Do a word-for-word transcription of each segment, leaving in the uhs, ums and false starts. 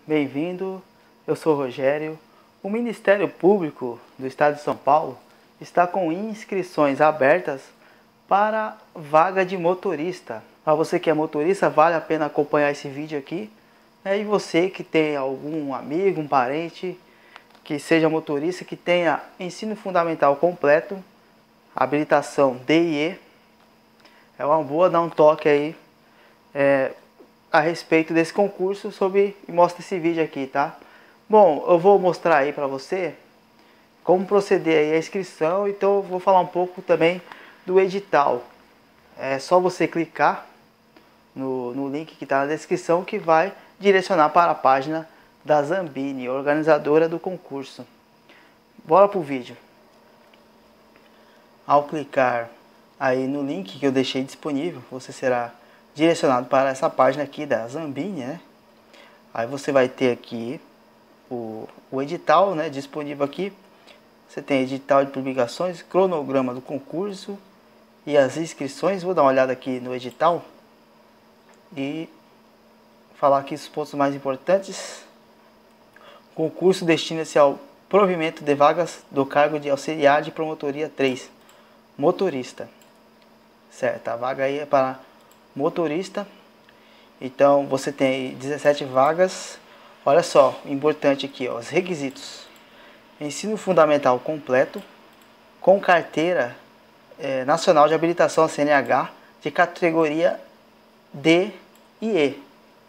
Bem-vindo, eu sou o Rogério. O Ministério Público do Estado de São Paulo está com inscrições abertas para vaga de motorista. Para você que é motorista, vale a pena acompanhar esse vídeo aqui. E você que tem algum amigo, um parente que seja motorista, que tenha ensino fundamental completo, habilitação D e E, é uma boa dar um toque aí é, a respeito desse concurso sobre, e mostra esse vídeo aqui, tá? Bom, eu vou mostrar aí para você como proceder aí a inscrição, então eu vou falar um pouco também do edital. É só você clicar no, no link que está na descrição que vai direcionar para a página da Zambini, organizadora do concurso. Bora pro vídeo. Ao clicar aí no link que eu deixei disponível, você será direcionado para essa página aqui da Zambini, né? Aí você vai ter aqui o, o edital, né, disponível aqui. Você tem edital de publicações, cronograma do concurso e as inscrições. Vou dar uma olhada aqui no edital e falar aqui os pontos mais importantes. O concurso destina-se ao provimento de vagas do cargo de auxiliar de promotoria três, motorista. Certo, a vaga aí é para motorista. Então você tem dezessete vagas. Olha só, importante aqui, ó, os requisitos: ensino fundamental completo, com carteira é, nacional de habilitação C N H de categoria D e E.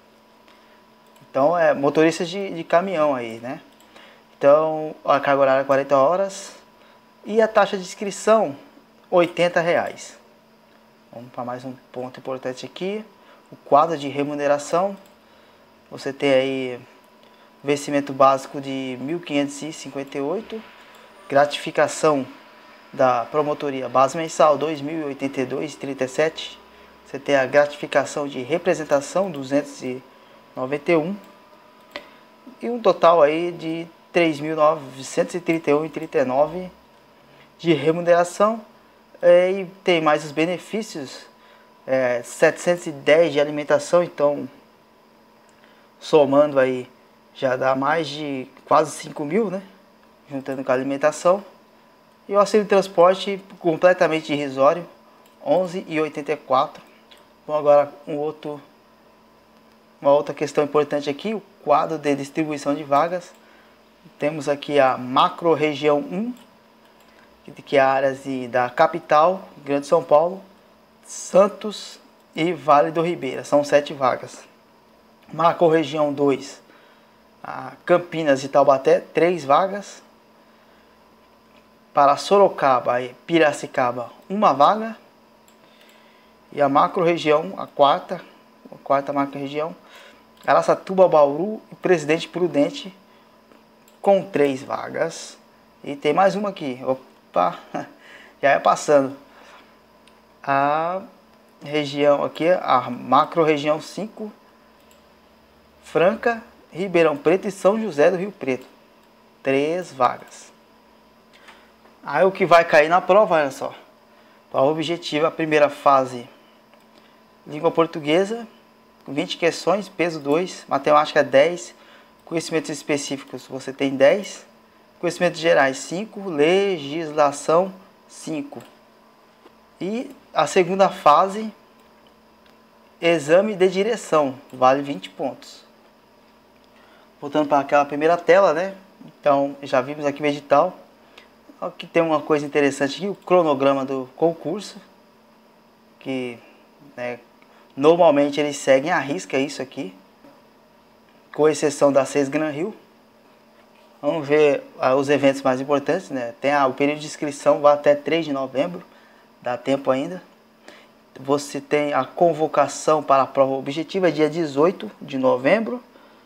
Então é motorista de, de caminhão aí, né? Então a carga horária é quarenta horas e a taxa de inscrição oitenta reais. Vamos para mais um ponto importante aqui. O quadro de remuneração. Você tem aí vencimento básico de mil quinhentos e cinquenta e oito. Gratificação da promotoria base mensal dois mil e oitenta e dois vírgula trinta e sete. Você tem a gratificação de representação duzentos e noventa e um. E um total aí de três mil novecentos e trinta e um vírgula trinta e nove de remuneração. É, e tem mais os benefícios, é, setecentos e dez de alimentação, então somando aí já dá mais de quase cinco mil, né? Juntando com a alimentação. E o auxílio de transporte completamente irrisório, onze reais e oitenta e quatro centavos. Bom, agora um outro, uma outra questão importante aqui, o quadro de distribuição de vagas. Temos aqui a macro região um, que é áreas de, da capital, Grande São Paulo, Santos e Vale do Ribeira, são sete vagas. Macro região dois, a Campinas e Taubaté, três vagas. Para Sorocaba e Piracicaba, uma vaga. E a macro região, a quarta, a quarta macro região, Araçatuba, Bauru e Presidente Prudente, com três vagas. E tem mais uma aqui, opa, já é passando. A região aqui, a macro região cinco, Franca, Ribeirão Preto e São José do Rio Preto, três vagas. Aí o que vai cair na prova, olha só. Prova objetiva, a primeira fase, língua portuguesa, vinte questões, peso dois, matemática dez, conhecimentos específicos você tem dez, conhecimentos gerais cinco, legislação cinco. E a segunda fase, exame de direção, vale vinte pontos. Voltando para aquela primeira tela, né? Então já vimos aqui o edital. Aqui tem uma coisa interessante aqui, o cronograma do concurso, que né, normalmente eles seguem à risca isso aqui, com exceção da seis Gran Rio. Vamos ver ah, os eventos mais importantes, né? Tem ah, o período de inscrição, vai até três de novembro, dá tempo ainda. Você tem a convocação para a prova objetiva, dia dezoito de novembro.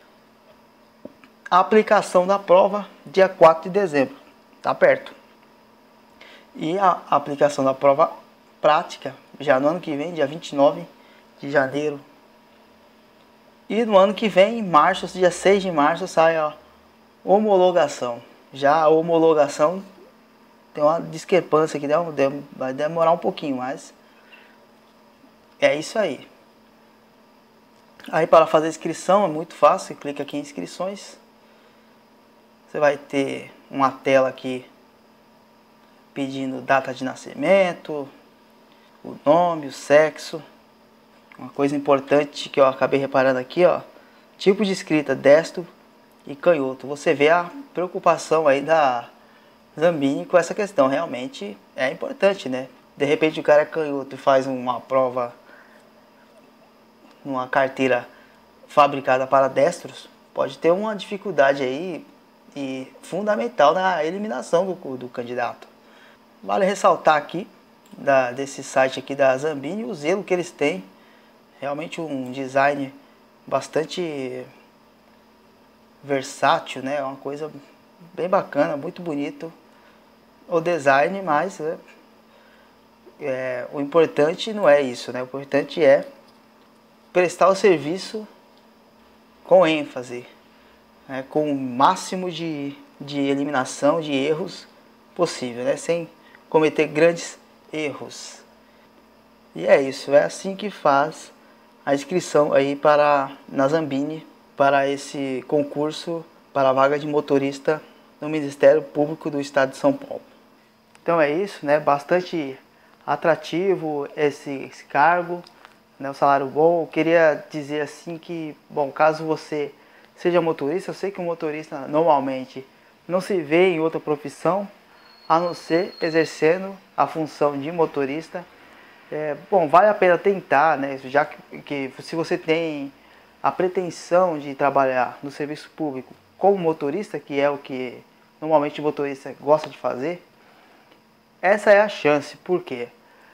A aplicação da prova, dia quatro de dezembro, tá perto. E a aplicação da prova prática, já no ano que vem, dia vinte e nove de janeiro. E no ano que vem, em março, dia seis de março, sai a homologação. Já a homologação tem uma discrepância que vai demorar um pouquinho, mas é isso aí. Aí para fazer a inscrição é muito fácil, você clica aqui em inscrições. Você vai ter uma tela aqui pedindo data de nascimento, o nome, o sexo. Uma coisa importante que eu acabei reparando aqui, ó, tipo de escrita destro e canhoto. Você vê a preocupação aí da Zambini com essa questão. Realmente é importante, né? De repente o cara é canhoto e faz uma prova numa carteira fabricada para destros, pode ter uma dificuldade aí e fundamental na eliminação do, do candidato. Vale ressaltar aqui da, desse site aqui da Zambini o zelo que eles têm. Realmente um design bastante versátil, né? Uma coisa bem bacana, muito bonito o design, mas é, é, o importante não é isso, né? O importante é prestar o serviço com ênfase, né? Com o máximo de, de eliminação de erros possível, né? Sem cometer grandes erros. E é isso, é assim que faz a inscrição aí para na Zambini para esse concurso para a vaga de motorista no Ministério Público do Estado de São Paulo. Então é isso, né? Bastante atrativo esse, esse cargo, né? O salário bom. Eu queria dizer assim que, bom, caso você seja motorista, eu sei que o motorista normalmente não se vê em outra profissão a não ser exercendo a função de motorista. É, bom, vale a pena tentar, né? Já que, que se você tem a pretensão de trabalhar no serviço público como motorista, que é o que normalmente o motorista gosta de fazer, essa é a chance. Por quê?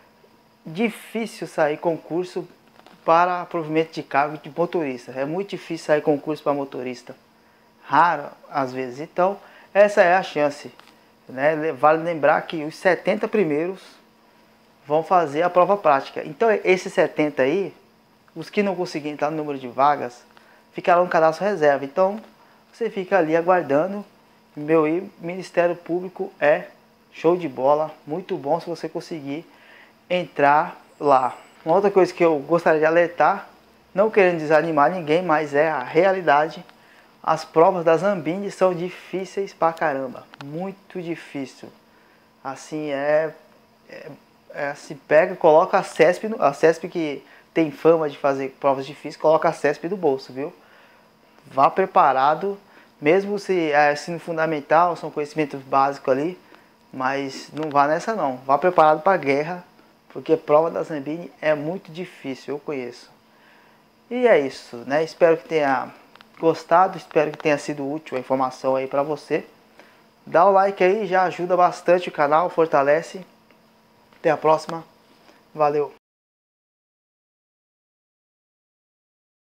Difícil sair concurso para provimento de cargo de motorista. É muito difícil sair concurso para motorista. Raro, às vezes. Então, essa é a chance, né? Vale lembrar que os setenta primeiros vão fazer a prova prática. Então, esses setenta aí, os que não conseguirem entrar no número de vagas, ficarão no cadastro reserva. Então, você fica ali aguardando. Meu Ministério Público é show de bola, muito bom se você conseguir entrar lá. Uma outra coisa que eu gostaria de alertar, não querendo desanimar ninguém, mas é a realidade. As provas da Zambini são difíceis pra caramba, muito difícil. Assim, é... é, é se pega, coloca a CESP, a CESP que tem fama de fazer provas difíceis, coloca a CESP do bolso, viu? Vá preparado, mesmo se é ensino fundamental, são conhecimentos básicos ali, mas não vá nessa não. Vá preparado para a guerra, porque a prova da Zambini é muito difícil, eu conheço. E é isso, né? Espero que tenha gostado, espero que tenha sido útil a informação aí para você. Dá o like aí, já ajuda bastante o canal, fortalece. Até a próxima, valeu!